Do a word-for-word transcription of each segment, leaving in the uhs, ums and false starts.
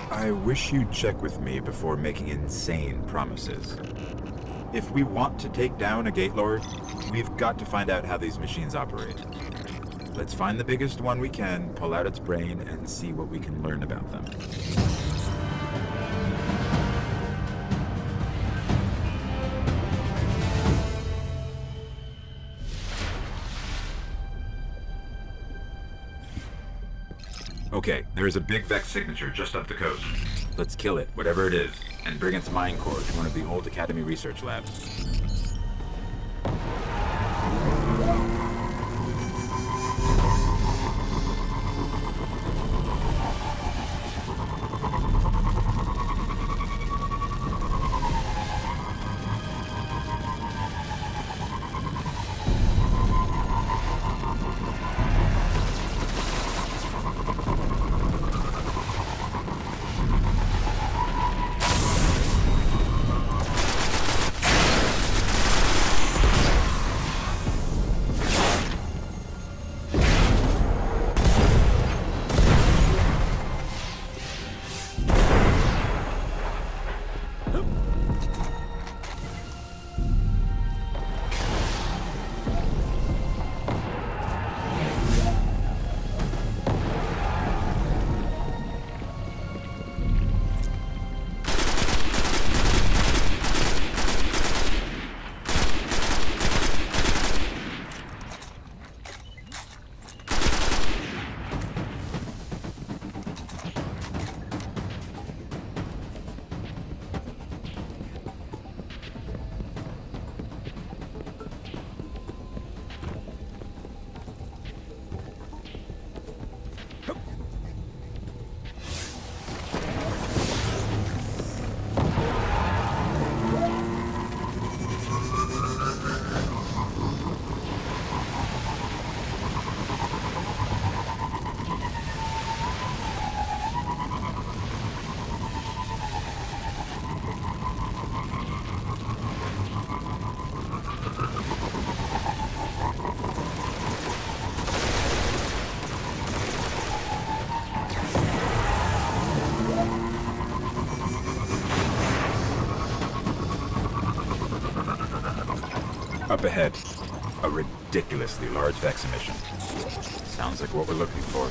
I wish you'd check with me before making insane promises. If we want to take down a Gate Lord, we've got to find out how these machines operate. Let's find the biggest one we can, pull out its brain, and see what we can learn about them. Okay, there's a big Vex signature just up the coast. Let's kill it, whatever it is, and bring its mind core to one of the old Academy research labs. Up ahead, a ridiculously large Vex emission. Sounds like what we're looking for.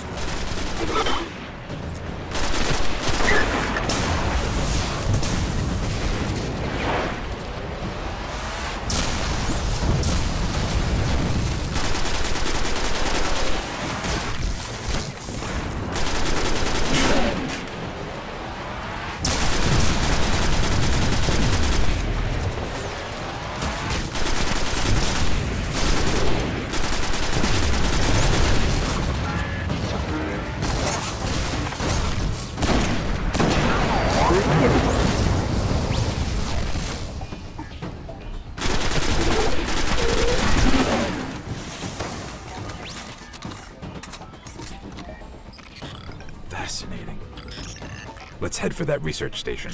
Fascinating. Let's head for that research station.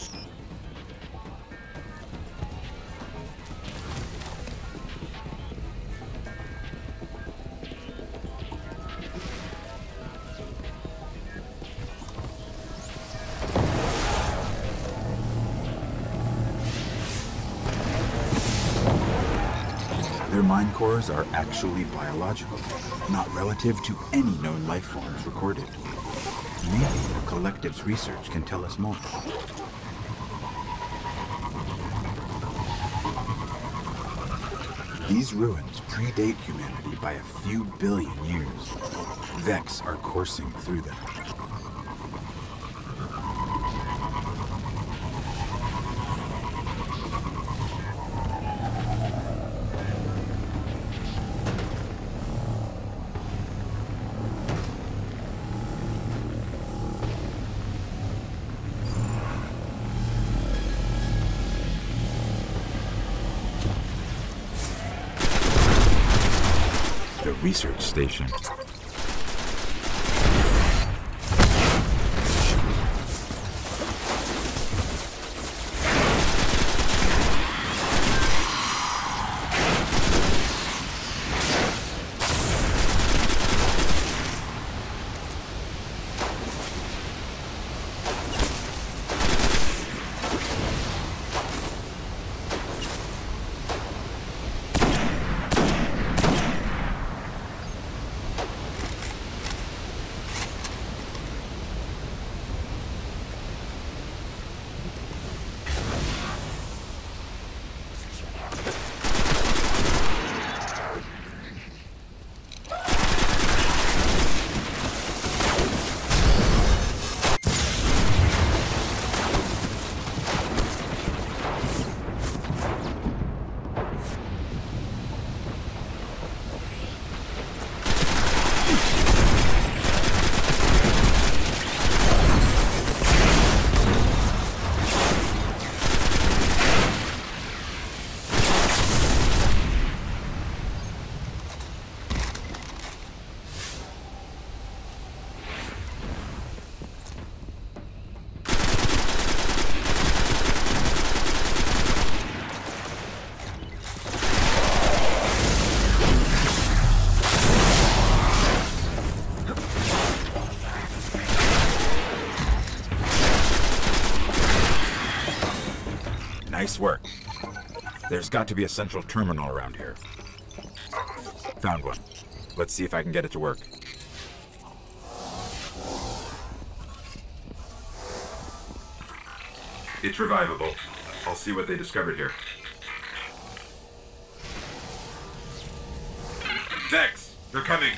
Their mind cores are actually biological, not relative to any known life forms recorded. Maybe the Collective's research can tell us more. These ruins predate humanity by a few billion years. Vex are coursing through them. The research station. Nice work. There's got to be a central terminal around here. Found one. Let's see if I can get it to work. It's revivable. I'll see what they discovered here. Vex! They're coming!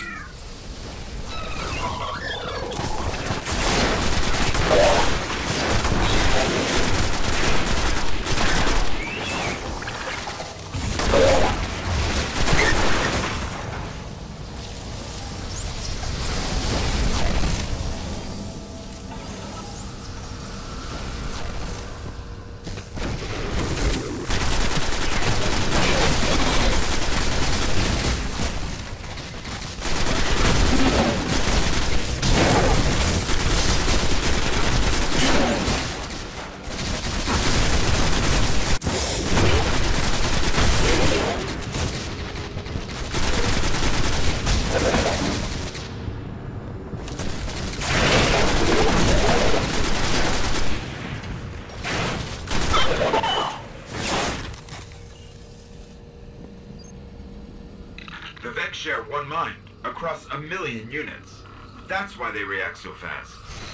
The Vex share one mind, across a million units. That's why they react so fast.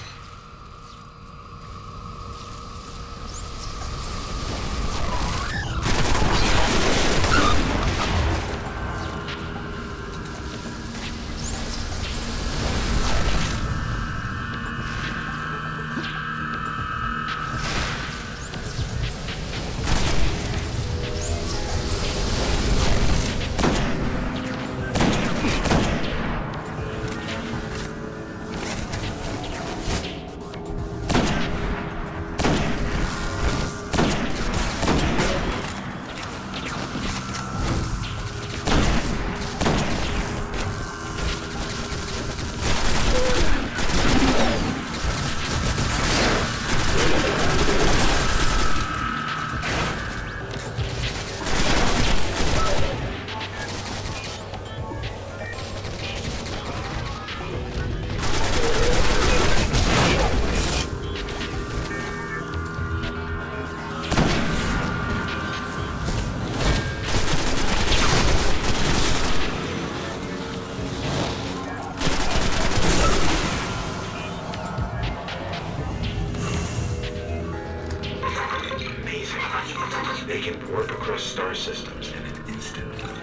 They can warp across star systems in an instant.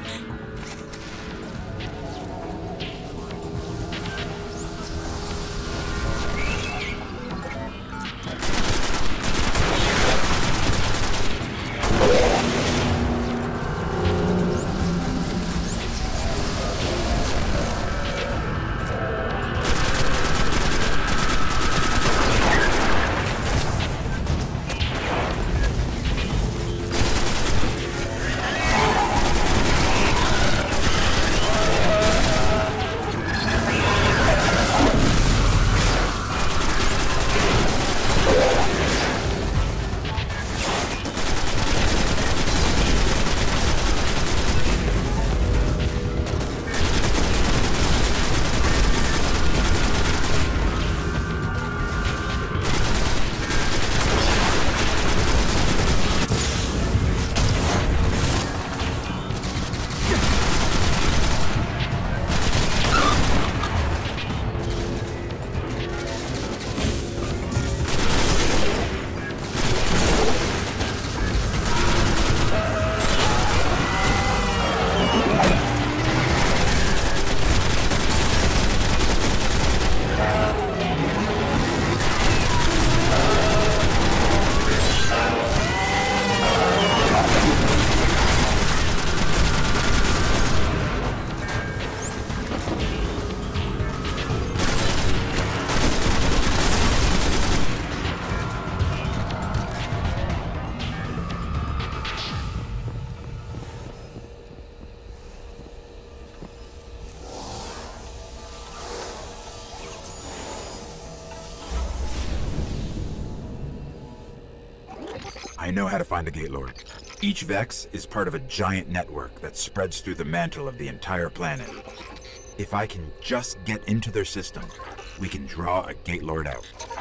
I know how to find the Gate Lord. Each Vex is part of a giant network that spreads through the mantle of the entire planet. If I can just get into their system, we can draw a Gate Lord out.